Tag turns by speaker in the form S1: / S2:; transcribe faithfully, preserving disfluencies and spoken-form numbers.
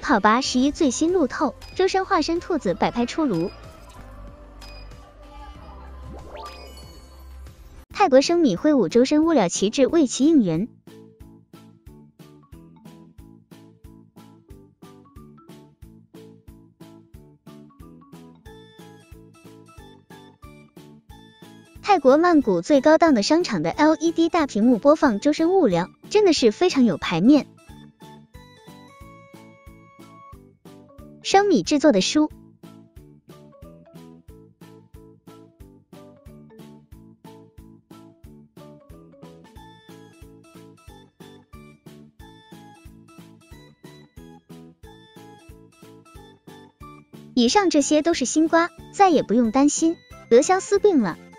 S1: 考八十一最新路透，周深化身兔子摆拍出炉。泰国生米挥舞周深物料旗帜为其应援。泰国曼谷最高档的商场的 L E D 大屏幕播放周深物料，真的是非常有排面。生米制作的书。以上这些都是新瓜，再也不用担心得相思病了。